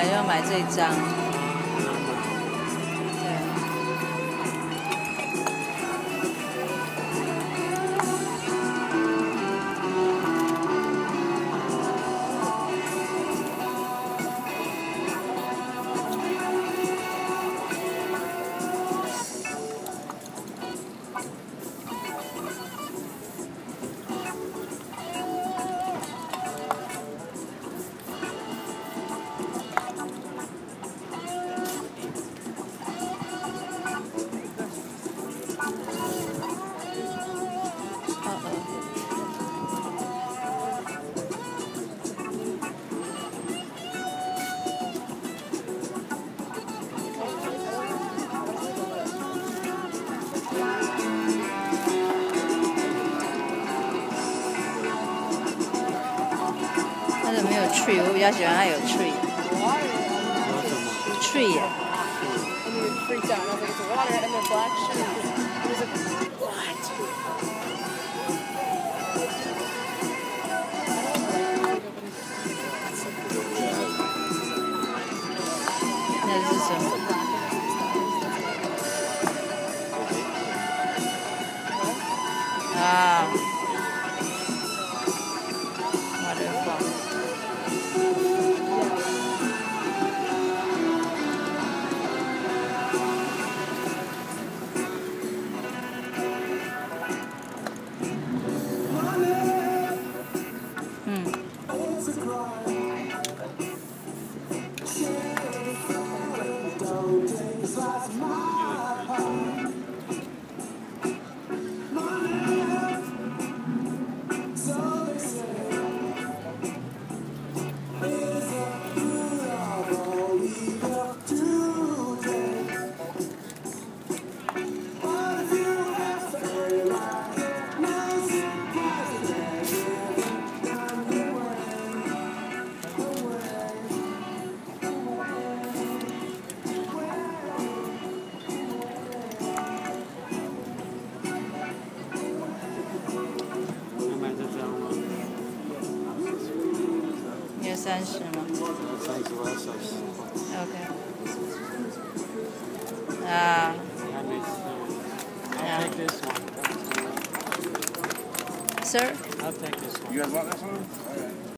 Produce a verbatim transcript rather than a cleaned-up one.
买就要买这一张。对。它怎么没有 tree？ 我比较喜欢它有 tree。tree 耶。那是什么？啊 ，waterfall。嗯。要三十吗？ 三十，我要小心。 OK。啊。 还没吃。I'll take this one. Sir? I'll take this one. You guys want this one?